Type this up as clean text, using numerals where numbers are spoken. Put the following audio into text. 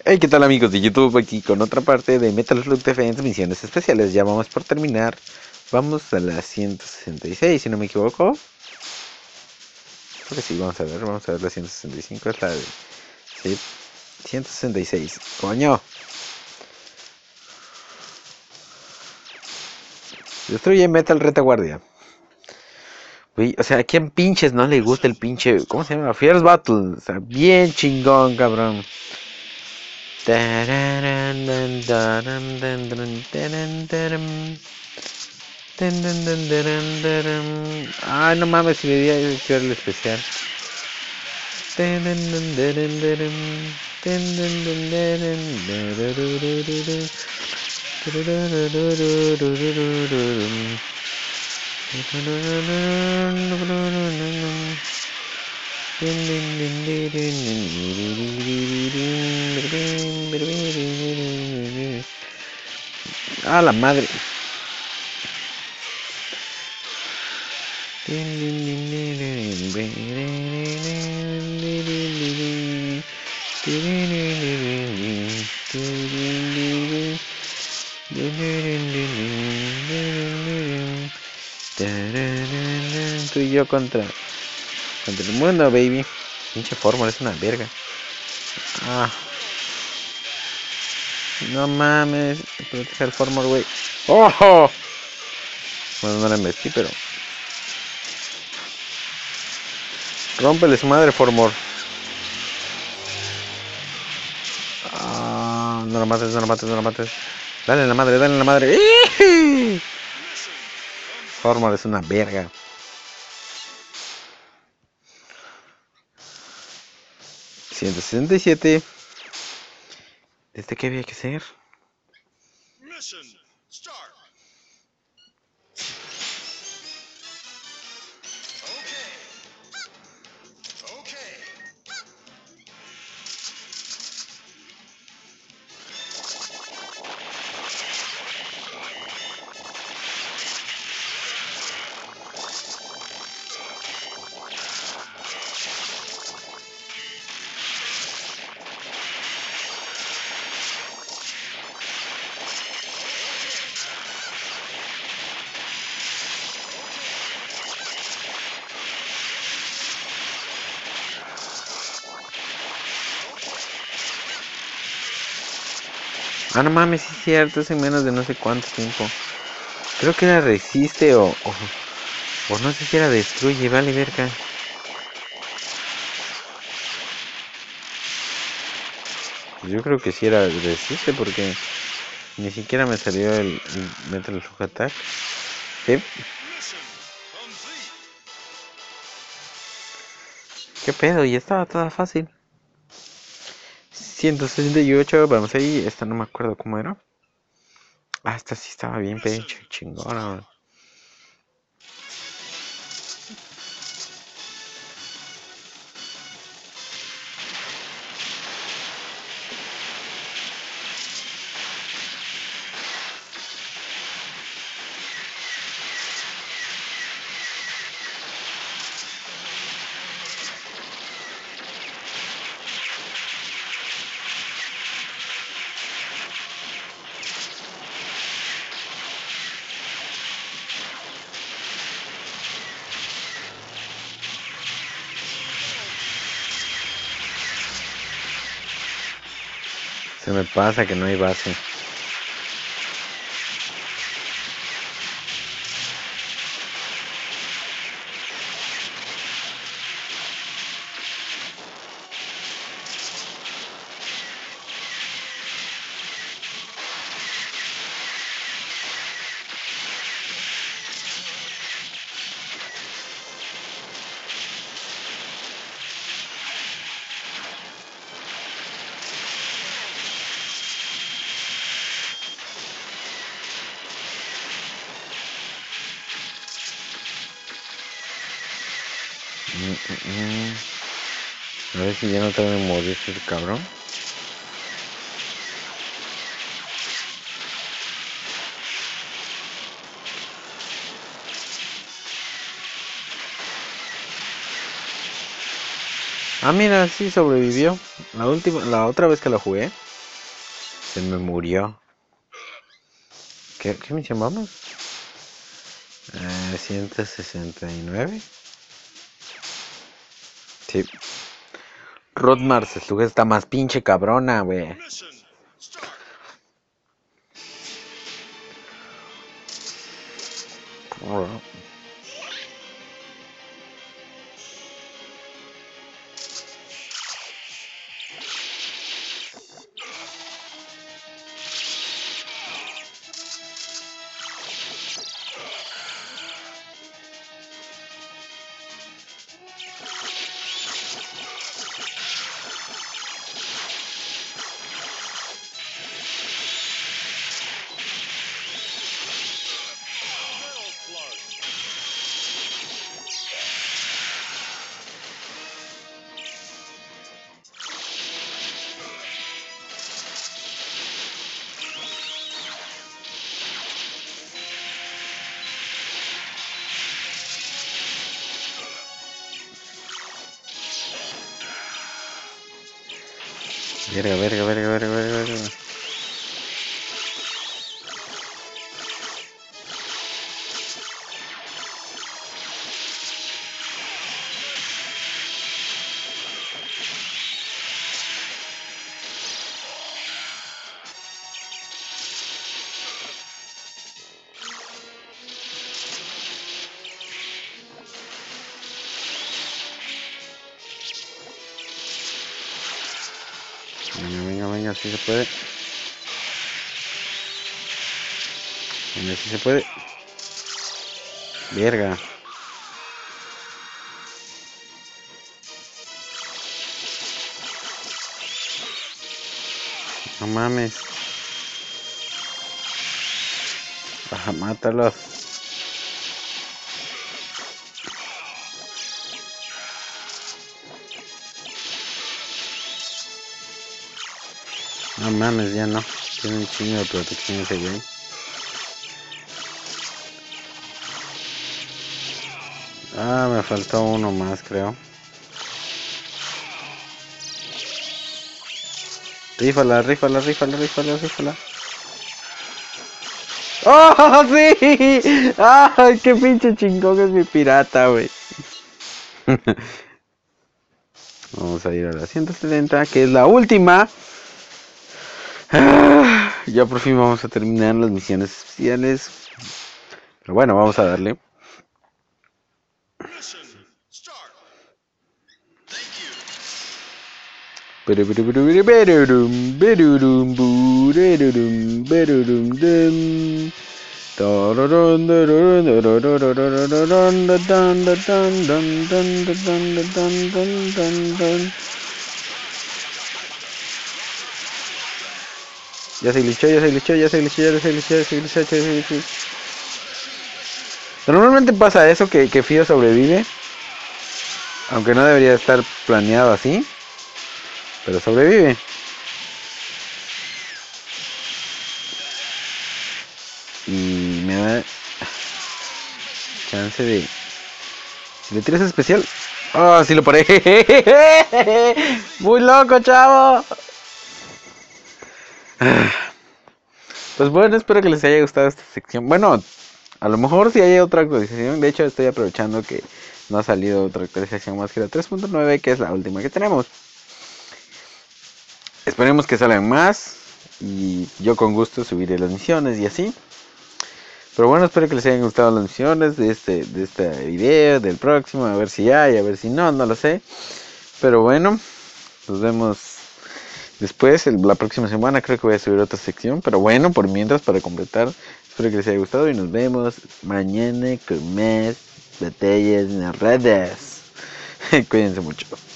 Hey, ¿qué tal amigos de YouTube? Aquí con otra parte de Metal Slug Defense, misiones especiales. Ya vamos por terminar. Vamos a la 166, si no me equivoco. Creo que sí, vamos a ver la 165. Es la de... Sí, 166. ¡Coño! Destruye Metal Retaguardia. Uy, o sea, ¿a quién pinches no le gusta el pinche... ¿Cómo se llama? Fierce Battle. O sea, bien chingón, cabrón. Ay, no mames, si me di a activar el especial. Ah, la madre. Tú y yo contra el mundo, baby. Pinche fórmula es una verga. Ah, no mames. Protege el fórmula, güey. ¡Ojo! Bueno, no la metí, pero... Rómpele su madre, Formor. Ah, no la mates, no la mates, no la mates. Dale en la madre, dale en la madre. Formor es una verga. 167. ¿Desde qué había que hacer? Ah, no mames, sí es cierto, es en menos de no sé cuánto tiempo. Creo que era resiste o no sé si era destruye, vale verga. Pues yo creo que sí era resiste porque ni siquiera me salió el Metal Slug Attack. Sí. ¿Qué pedo? Y estaba toda fácil. 168, vamos ahí. Esta no me acuerdo cómo era. Ah, esta sí estaba bien pecho, chingona. Se me pasa que no hay base. A ver si ya no tengo que morir ese cabrón. Ah, mira, sí sobrevivió. La otra vez que la jugué, Se me murió. ¿Qué misión vamos? 169. Sí. Rodmar Sluga está más pinche cabrona, güey. Verga. Venga, así se puede. Venga, así se puede. Verga. No mames. Baja, mátalos. No mames, ya no. Tiene un chingo de protección ese güey. Ah, me faltó uno más, creo. Rífala. ¡Oh, sí! ¡Ay, qué pinche chingón es mi pirata, güey! Vamos a ir a la 170, que es la última. Ya por fin vamos a terminar las misiones especiales. Pero bueno, vamos a darle. Ya se glitchó. Normalmente pasa eso, que Fío sobrevive. Aunque no debería estar planeado así. Pero sobrevive. Y me da chance de... Si le tiras especial... ¡Oh, sí lo paré! ¡Muy loco, chavo! Pues bueno, espero que les haya gustado esta sección. Bueno, a lo mejor si hay otra actualización. De hecho, estoy aprovechando que no ha salido otra actualización más que la 3.9, que es la última que tenemos. Esperemos que salgan más. Y yo con gusto subiré las misiones y así. Pero bueno, espero que les hayan gustado las misiones de este video, del próximo. A ver si hay, a ver si no lo sé. Pero bueno, nos vemos después. La próxima semana creo que voy a subir otra sección. Pero bueno, por mientras, para completar, espero que les haya gustado. Y nos vemos mañana con más batallas en las redes. Cuídense mucho.